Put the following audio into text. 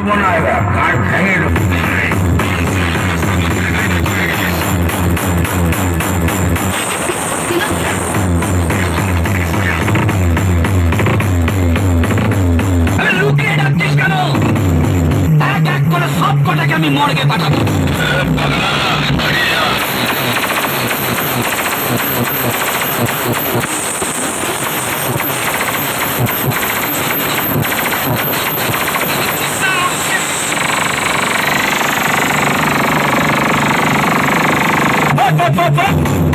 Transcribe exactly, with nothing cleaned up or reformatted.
ছাড়বো না, এবার কার ভেঙে লুকিয়ে যাচ্ছিস কেন? এক এক করে সব কটাকে আমি মর্গে পাঠাবো। What, what, what, what?